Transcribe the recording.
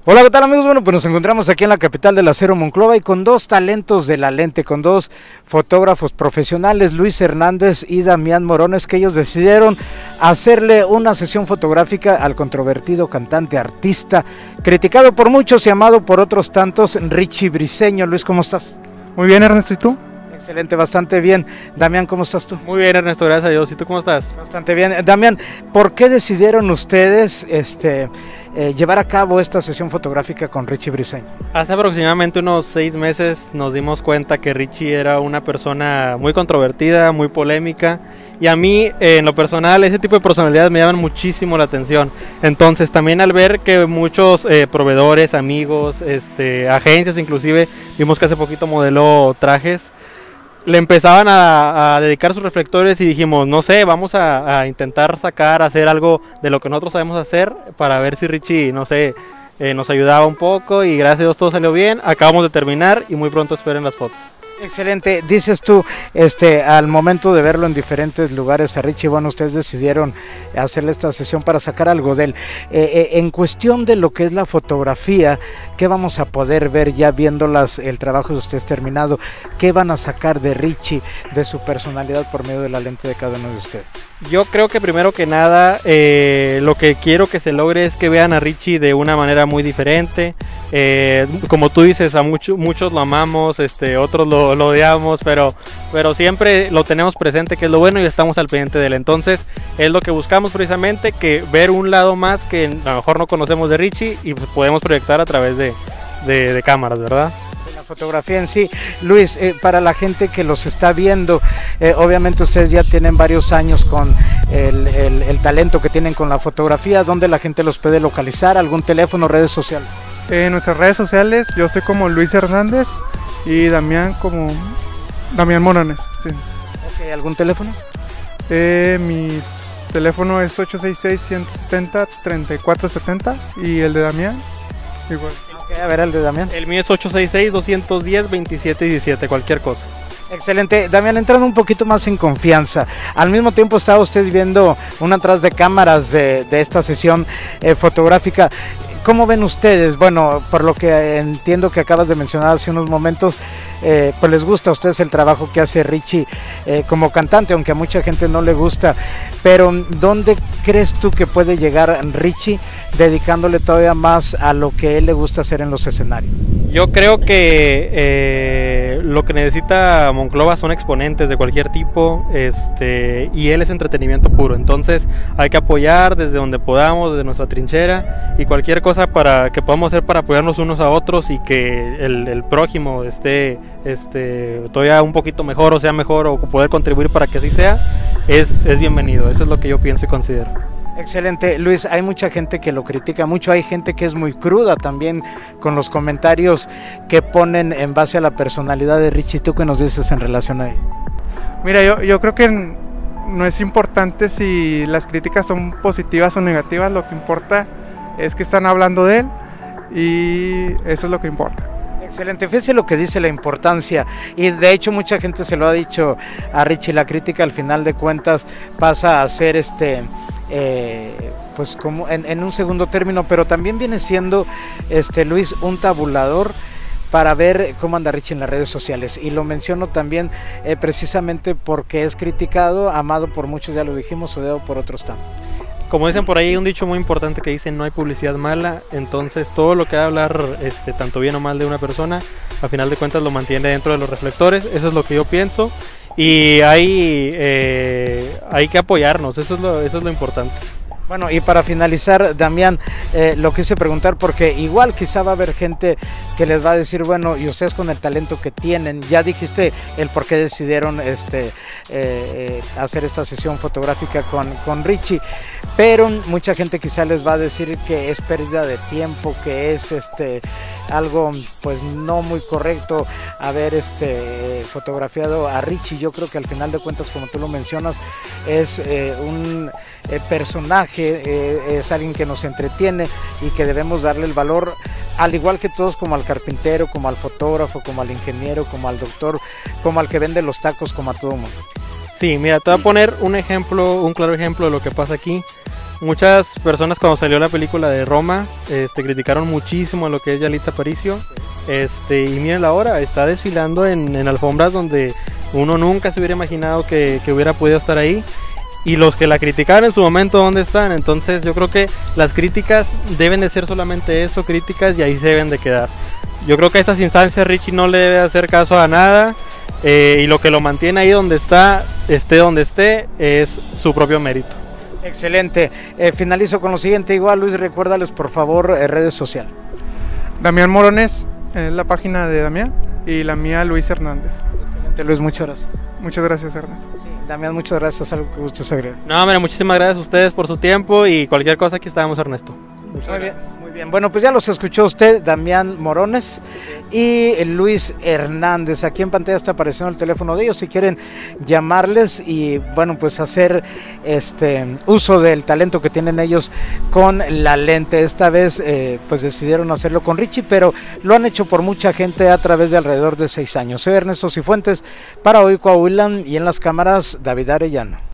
Hola, ¿qué tal amigos? Bueno, pues nos encontramos aquí en la capital del acero, Monclova, y con dos talentos de la lente, con dos fotógrafos profesionales, Luis Hernández y Damián Morones, que ellos decidieron hacerle una sesión fotográfica al controvertido cantante, artista, criticado por muchos y amado por otros tantos, Richie Briceño. Luis, ¿cómo estás? Muy bien, Ernesto, ¿y tú? Excelente, bastante bien. Damián, ¿cómo estás tú? Muy bien, Ernesto, gracias a Dios. ¿Y tú cómo estás? Bastante bien. Damián, ¿por qué decidieron ustedes llevar a cabo esta sesión fotográfica con Richie Briceño? Hace aproximadamente unos 6 meses nos dimos cuenta que Richie era una persona muy controvertida, muy polémica, y a mí, en lo personal, ese tipo de personalidades me llaman muchísimo la atención. Entonces, también al ver que muchos proveedores, amigos, agencias inclusive, vimos que hace poquito modeló trajes, le empezaban a dedicar sus reflectores y dijimos, no sé, vamos a intentar hacer algo de lo que nosotros sabemos hacer para ver si Richie, no sé, nos ayudaba un poco, y gracias a Dios todo salió bien. Acabamos de terminar y muy pronto esperen las fotos. Excelente. Dices tú, al momento de verlo en diferentes lugares a Richie, bueno, ustedes decidieron hacerle esta sesión para sacar algo de él. En cuestión de lo que es la fotografía, ¿qué vamos a poder ver ya viendo el trabajo de ustedes terminado? ¿Qué van a sacar de Richie, de su personalidad por medio de la lente de cada uno de ustedes? Yo creo que primero que nada, lo que quiero que se logre es que vean a Richie de una manera muy diferente. Como tú dices, a muchos lo amamos, otros lo odiamos, pero siempre lo tenemos presente, que es lo bueno, y estamos al pendiente de él. Entonces es lo que buscamos precisamente, que ver un lado más que a lo mejor no conocemos de Richie y pues podemos proyectar a través de cámaras, ¿verdad? Fotografía en sí. Luis, para la gente que los está viendo, obviamente ustedes ya tienen varios años con el talento que tienen con la fotografía. ¿Dónde la gente los puede localizar? ¿Algún teléfono, redes sociales? En nuestras redes sociales yo soy como Luis Hernández y Damián como Damián Morones, sí. Okay, ¿algún teléfono? Mi teléfono es 866-170-3470 y el de Damián igual. Okay, a ver, el de Damián. El mío es 866-210-2717, cualquier cosa. Excelente. Damián, entrando un poquito más en confianza, al mismo tiempo estaba usted viendo una atrás de cámaras de esta sesión fotográfica. ¿Cómo ven ustedes? Bueno, por lo que entiendo que acabas de mencionar hace unos momentos, pues les gusta a ustedes el trabajo que hace Richie como cantante, aunque a mucha gente no le gusta, pero ¿dónde crees tú que puede llegar Richie dedicándole todavía más a lo que él le gusta hacer en los escenarios? Yo creo que lo que necesita Monclova son exponentes de cualquier tipo, y él es entretenimiento puro. Entonces hay que apoyar desde donde podamos, desde nuestra trinchera, y cualquier cosa que podamos hacer para apoyarnos unos a otros y que el prójimo esté todavía un poquito mejor, o sea mejor, o poder contribuir para que así sea, es bienvenido. Eso es lo que yo pienso y considero. Excelente. Luis, hay mucha gente que lo critica mucho, hay gente que es muy cruda también con los comentarios que ponen en base a la personalidad de Richie. ¿Tú qué nos dices en relación a ello? Mira, yo creo que no es importante si las críticas son positivas o negativas, lo que importa es que están hablando de él y eso es lo que importa. Excelente, fíjese lo que dice la importancia, y de hecho mucha gente se lo ha dicho a Richie, la crítica al final de cuentas pasa a ser pues como en un segundo término, pero también viene siendo Luis, un tabulador para ver cómo anda Richie en las redes sociales, y lo menciono también precisamente porque es criticado, amado por muchos, ya lo dijimos, odiado por otros tantos. Como dicen por ahí, hay un dicho muy importante que dice: no hay publicidad mala. Entonces todo lo que va a hablar tanto bien o mal de una persona, a final de cuentas lo mantiene dentro de los reflectores. Eso es lo que yo pienso, y hay que apoyarnos. Eso es lo importante. Bueno, y para finalizar, Damián, lo quise preguntar porque igual quizá va a haber gente que les va a decir, bueno, y ustedes con el talento que tienen, ya dijiste el por qué decidieron hacer esta sesión fotográfica con Richie, pero mucha gente quizá les va a decir que es pérdida de tiempo, que es algo pues no muy correcto haber fotografiado a Richie. Yo creo que al final de cuentas, como tú lo mencionas, es un personaje, es alguien que nos entretiene y que debemos darle el valor, al igual que todos, como al carpintero, como al fotógrafo, como al ingeniero, como al doctor, como al que vende los tacos, como a todo mundo. Sí, mira, te voy a poner un claro ejemplo de lo que pasa aquí. Muchas personas cuando salió la película de Roma, criticaron muchísimo lo que es Yalitza Aparicio. Y miren ahora, está desfilando en alfombras donde uno nunca se hubiera imaginado que hubiera podido estar ahí. Y los que la criticaron en su momento, ¿dónde están? Entonces yo creo que las críticas deben de ser solamente eso, críticas, y ahí se deben de quedar. Yo creo que a estas instancias Richie no le debe hacer caso a nada, y lo que lo mantiene ahí donde está, esté donde esté, es su propio mérito. Excelente. Finalizo con lo siguiente, igual Luis, recuérdales por favor redes sociales. Damián Morones es la página de Damián y la mía Luis Hernández. Excelente, Luis, muchas gracias. Muchas gracias, Ernesto. Sí, Damián, muchas gracias, algo que gustes agregar. No, mira, muchísimas gracias a ustedes por su tiempo y cualquier cosa aquí estábamos, Ernesto. Muchas Muy gracias. bien, muy bien. Bueno, pues ya los escuchó usted, Damián Morones y Luis Hernández. Aquí en pantalla está apareciendo el teléfono de ellos si quieren llamarles y bueno, pues hacer uso del talento que tienen ellos con la lente. Esta vez pues decidieron hacerlo con Richie, pero lo han hecho por mucha gente a través de alrededor de 6 años. Soy Ernesto Cifuentes para Hoy Coahuila y en las cámaras David Arellano.